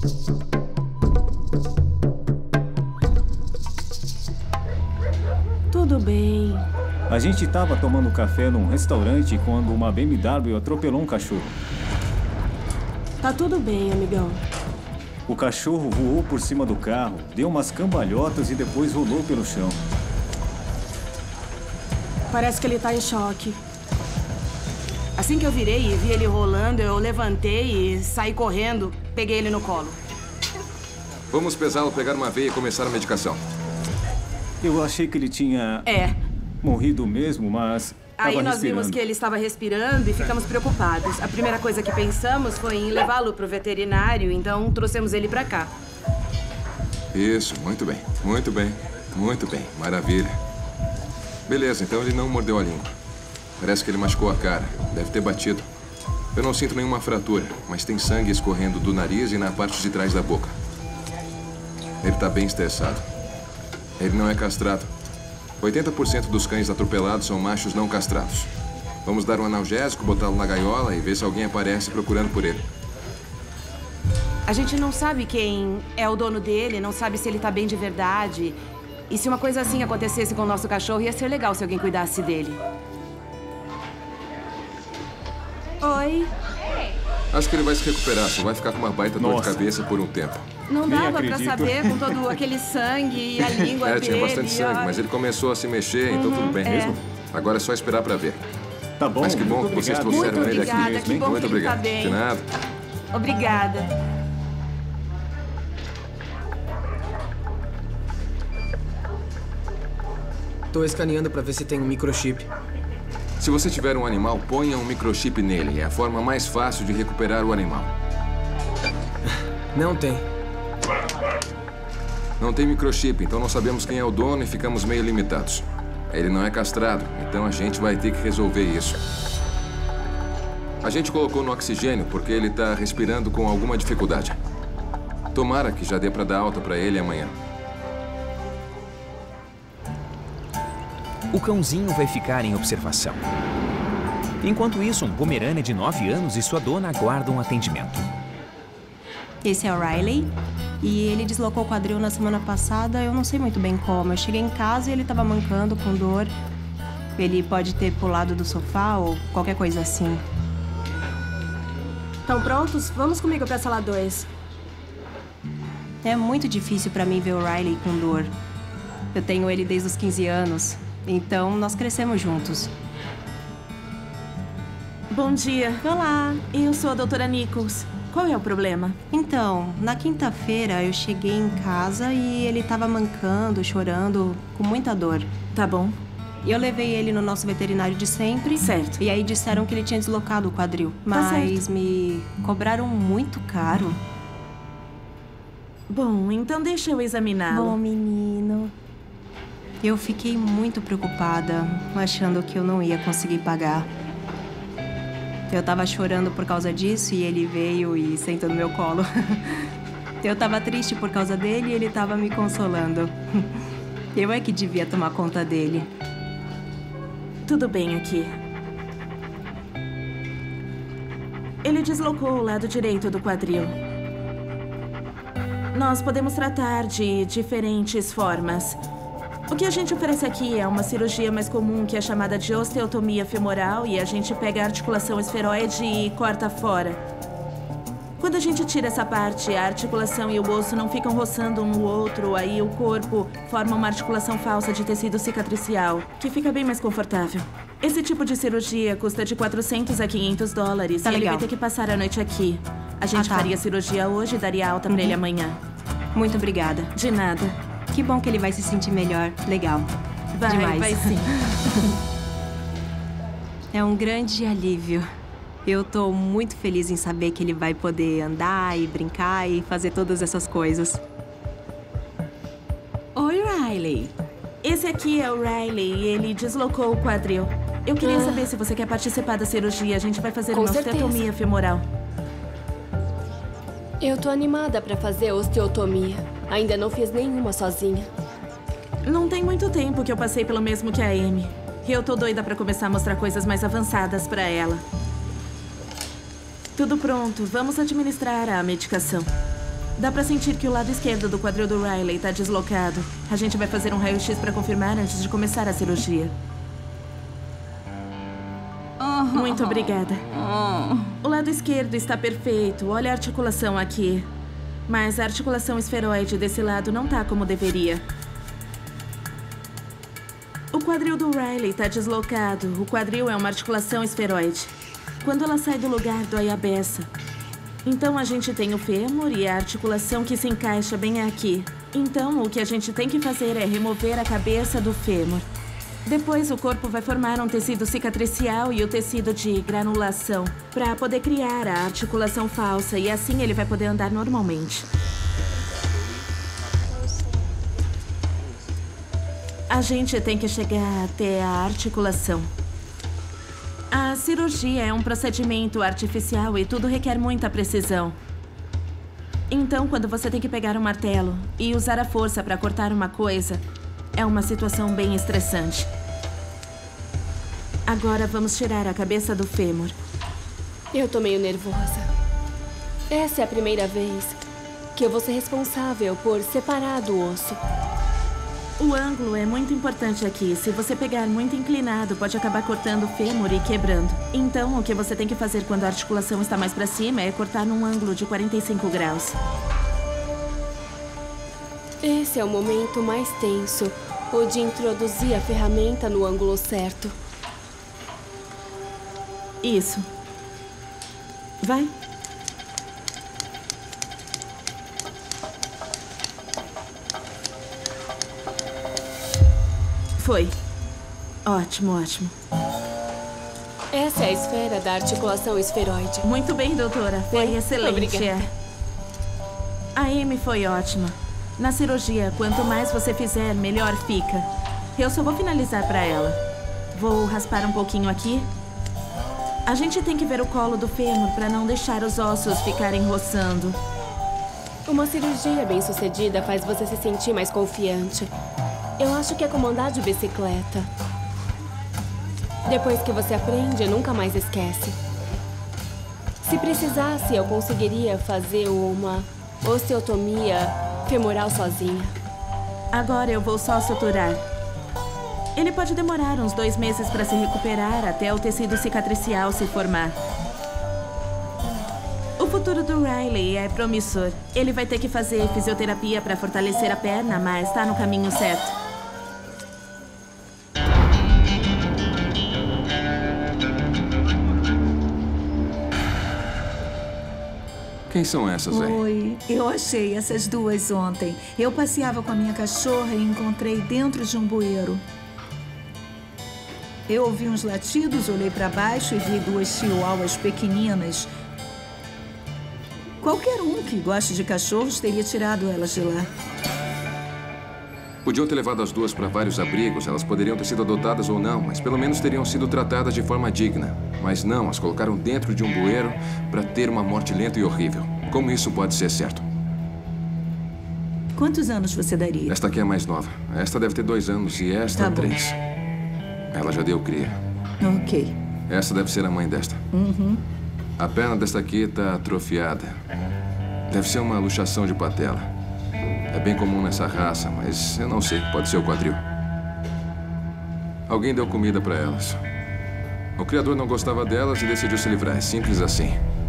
Tudo bem. A gente estava tomando café num restaurante quando uma BMW atropelou um cachorro. Tá tudo bem, amigão. O cachorro voou por cima do carro, deu umas cambalhotas e depois rolou pelo chão. Parece que ele tá em choque. Assim que eu virei e vi ele rolando, eu levantei e saí correndo. Peguei ele no colo. Vamos pesá-lo, pegar uma veia e começar a medicação. Eu achei que ele tinha morrido mesmo, mas Aí nós vimos que ele estava respirando e ficamos preocupados. A primeira coisa que pensamos foi em levá-lo para o veterinário, então trouxemos ele para cá. Isso, muito bem, muito bem, muito bem, maravilha. Beleza, então ele não mordeu a língua. Parece que ele machucou a cara, deve ter batido. Eu não sinto nenhuma fratura, mas tem sangue escorrendo do nariz e na parte de trás da boca. Ele está bem estressado. Ele não é castrado. 80% dos cães atropelados são machos não castrados. Vamos dar um analgésico, botá-lo na gaiola e ver se alguém aparece procurando por ele. A gente não sabe quem é o dono dele, não sabe se ele tá bem de verdade. E se uma coisa assim acontecesse com o nosso cachorro, ia ser legal se alguém cuidasse dele. Oi. Acho que ele vai se recuperar, só vai ficar com uma baita dor de cabeça por um tempo. Não dava pra saber com todo aquele sangue e a língua dele. Tinha bastante sangue, mas ele começou a se mexer, então tudo bem. Mesmo? Agora é só esperar pra ver. Tá bom. Mas que bom que vocês trouxeram ele aqui. Que bom Muito que ele tá obrigado. bem. De nada. Obrigada. Tô escaneando pra ver se tem um microchip. Se você tiver um animal, ponha um microchip nele. É a forma mais fácil de recuperar o animal. Não tem. Não tem microchip, então não sabemos quem é o dono e ficamos meio limitados. Ele não é castrado, então a gente vai ter que resolver isso. A gente colocou no oxigênio porque ele tá respirando com alguma dificuldade. Tomara que já dê pra dar alta pra ele amanhã. O cãozinho vai ficar em observação. Enquanto isso, um Pomerânia de 9 anos e sua dona aguardam atendimento. Esse é o Riley. E ele deslocou o quadril na semana passada, eu não sei muito bem como. Eu cheguei em casa e ele estava mancando, com dor. Ele pode ter pulado do sofá ou qualquer coisa assim. Estão prontos? Vamos comigo pra sala 2. É muito difícil pra mim ver o Riley com dor. Eu tenho ele desde os 15 anos, então nós crescemos juntos. Bom dia. Olá. Eu sou a doutora Nichols. Qual é o problema? Então, na quinta-feira eu cheguei em casa e ele estava mancando, chorando, com muita dor. Tá bom. E eu levei ele no nosso veterinário de sempre. Certo. E aí disseram que ele tinha deslocado o quadril. Tá Mas certo. me cobraram muito caro. Bom, então deixa eu examiná-lo. Bom, menino. Eu fiquei muito preocupada, achando que eu não ia conseguir pagar. Eu tava chorando por causa disso e ele veio e sentou no meu colo. Eu tava triste por causa dele e ele tava me consolando. Eu é que devia tomar conta dele. Tudo bem aqui. Ele deslocou o lado direito do quadril. Nós podemos tratar de diferentes formas. O que a gente oferece aqui é uma cirurgia mais comum, que é chamada de osteotomia femoral, e a gente pega a articulação esferoide e corta fora. Quando a gente tira essa parte, a articulação e o osso não ficam roçando um no outro, aí o corpo forma uma articulação falsa de tecido cicatricial, que fica bem mais confortável. Esse tipo de cirurgia custa de 400 a 500 dólares. Tá e ele legal. vai ter que passar a noite aqui. A gente tá. faria a cirurgia hoje e daria alta pra ele amanhã. Muito obrigada. De nada. Que bom que ele vai se sentir melhor. Legal. Vai, Demais. vai sim. É um grande alívio. Eu tô muito feliz em saber que ele vai poder andar e brincar e fazer todas essas coisas. Oi, Riley. Esse aqui é o Riley e ele deslocou o quadril. Eu queria saber se você quer participar da cirurgia. A gente vai fazer Com uma certeza. osteotomia femoral. Eu tô animada pra fazer osteotomia. Ainda não fiz nenhuma sozinha. Não tem muito tempo que eu passei pelo mesmo que a Amy. E eu tô doida pra começar a mostrar coisas mais avançadas pra ela. Tudo pronto. Vamos administrar a medicação. Dá pra sentir que o lado esquerdo do quadril do Riley tá deslocado. A gente vai fazer um raio-x pra confirmar antes de começar a cirurgia. Muito obrigada. O lado esquerdo está perfeito. Olha a articulação aqui. Mas a articulação esferoide desse lado não tá como deveria. O quadril do Riley está deslocado. O quadril é uma articulação esferoide. Quando ela sai do lugar, dói a beça. Então a gente tem o fêmur e a articulação que se encaixa bem aqui. Então o que a gente tem que fazer é remover a cabeça do fêmur. Depois o corpo vai formar um tecido cicatricial e o tecido de granulação para poder criar a articulação falsa e assim ele vai poder andar normalmente. A gente tem que chegar até a articulação. A cirurgia é um procedimento artificial e tudo requer muita precisão. Então, quando você tem que pegar um martelo e usar a força para cortar uma coisa, é uma situação bem estressante. Agora vamos tirar a cabeça do fêmur. Eu tô meio nervosa. Essa é a primeira vez que eu vou ser responsável por separar do osso. O ângulo é muito importante aqui. Se você pegar muito inclinado, pode acabar cortando o fêmur e quebrando. Então, o que você tem que fazer quando a articulação está mais para cima é cortar num ângulo de 45 graus. Esse é o momento mais tenso, o de introduzir a ferramenta no ângulo certo. Isso. Vai. Foi. Ótimo, ótimo. Essa é a esfera da articulação esferoide. Muito bem, doutora. Foi excelente. Obrigada. A Amy foi ótima. Na cirurgia, quanto mais você fizer, melhor fica. Eu só vou finalizar para ela. Vou raspar um pouquinho aqui. A gente tem que ver o colo do fêmur para não deixar os ossos ficarem roçando. Uma cirurgia bem-sucedida faz você se sentir mais confiante. Eu acho que é como andar de bicicleta. Depois que você aprende, nunca mais esquece. Se precisasse, eu conseguiria fazer uma osteotomia femoral sozinha. Agora eu vou só suturar. Ele pode demorar uns 2 meses para se recuperar até o tecido cicatricial se formar. O futuro do Riley é promissor. Ele vai ter que fazer fisioterapia para fortalecer a perna, mas está no caminho certo. Quem são essas aí? Oi, eu achei essas duas ontem. Eu passeava com a minha cachorra e encontrei dentro de um bueiro. Eu ouvi uns latidos, olhei para baixo e vi 2 chihuahuas pequeninas. Qualquer um que goste de cachorros teria tirado elas de lá. Podiam ter levado as duas para vários abrigos, elas poderiam ter sido adotadas ou não, mas pelo menos teriam sido tratadas de forma digna. Mas não, as colocaram dentro de um bueiro para ter uma morte lenta e horrível. Como isso pode ser certo? Quantos anos você daria? Esta aqui é a mais nova. Esta deve ter 2 anos e esta 3. Ela já deu cria. Ok. Essa deve ser a mãe desta. A perna desta aqui está atrofiada. Deve ser uma luxação de patela. É bem comum nessa raça, mas eu não sei. Pode ser o quadril. Alguém deu comida para elas. O criador não gostava delas e decidiu se livrar. É simples assim.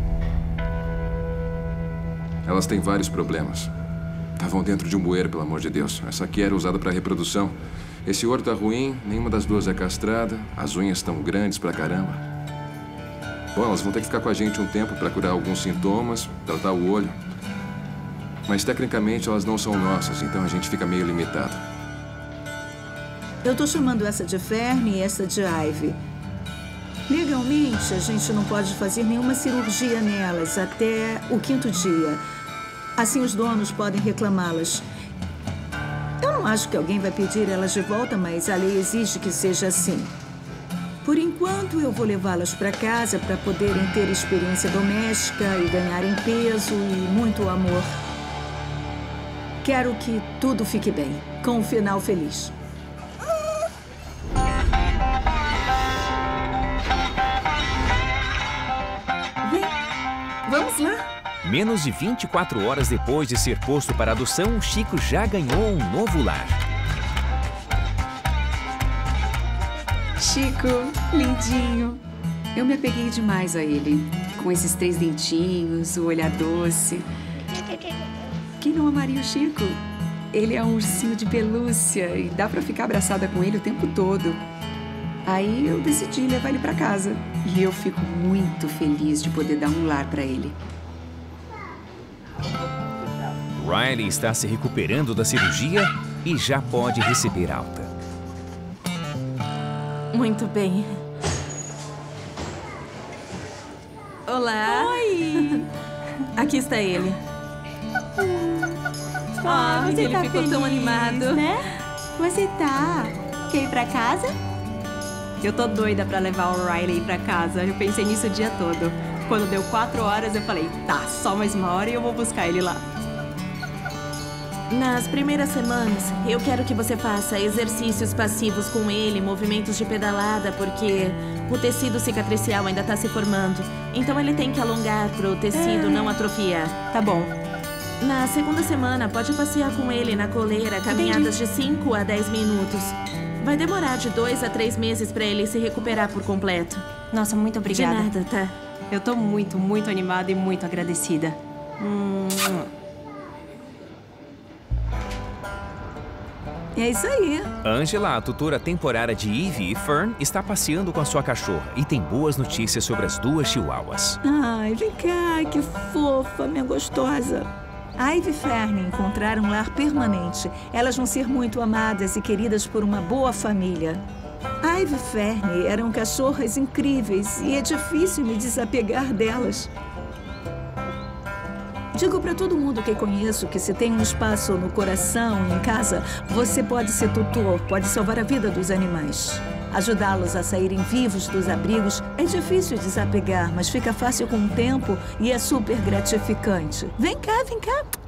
Elas têm vários problemas. Estavam dentro de um bueiro, pelo amor de Deus. Essa aqui era usada para reprodução. Esse ouro tá ruim, nenhuma das duas é castrada. As unhas estão grandes pra caramba. Bom, elas vão ter que ficar com a gente um tempo para curar alguns sintomas, tratar o olho. Mas, tecnicamente, elas não são nossas, então a gente fica meio limitado. Eu tô chamando essa de Fern e essa de Ivy. Legalmente, a gente não pode fazer nenhuma cirurgia nelas até o 5º dia. Assim, os donos podem reclamá-las. Eu não acho que alguém vai pedir elas de volta, mas a lei exige que seja assim. Por enquanto, eu vou levá-las para casa para poderem ter experiência doméstica e ganharem peso e muito amor. Quero que tudo fique bem, com um final feliz. Vem, vamos lá. Menos de 24 horas depois de ser posto para adoção, o Chico já ganhou um novo lar. Chico, lindinho. Eu me apeguei demais a ele. Com esses 3 dentinhos, o olhar doce. Quem não amaria o Chico? Ele é um ursinho de pelúcia e dá pra ficar abraçada com ele o tempo todo. Aí eu decidi levar ele pra casa. E eu fico muito feliz de poder dar um lar pra ele. Riley está se recuperando da cirurgia e já pode receber alta. Muito bem. Olá. Oi! Aqui está ele. Você ele tá ficou feliz, tão animado. né? Você tá. Quer ir pra casa? Eu tô doida pra levar o Riley pra casa. Eu pensei nisso o dia todo. Quando deu 4 horas, eu falei, tá, só mais 1 hora e eu vou buscar ele lá. Nas primeiras semanas, eu quero que você faça exercícios passivos com ele, movimentos de pedalada, porque o tecido cicatricial ainda tá se formando. Então ele tem que alongar pro tecido não atrofiar. Tá bom. Na segunda semana, pode passear com ele na coleira, caminhadas de 5 a 10 minutos. Vai demorar de 2 a 3 meses pra ele se recuperar por completo. Nossa, muito obrigada. De nada, tá? Eu tô muito, muito animada e muito agradecida. É isso aí. Angela, a tutora temporária de Ivy e Fern, está passeando com a sua cachorra e tem boas notícias sobre as 2 chihuahuas. Ai, vem cá, que fofa, minha gostosa. Ivy e Fern encontraram um lar permanente. Elas vão ser muito amadas e queridas por uma boa família. Ivy e Fern eram cachorras incríveis e é difícil me desapegar delas. Digo para todo mundo que conheço que se tem um espaço no coração, em casa, você pode ser tutor, pode salvar a vida dos animais. Ajudá-los a saírem vivos dos abrigos é difícil desapegar, mas fica fácil com o tempo e é super gratificante. Vem cá, vem cá.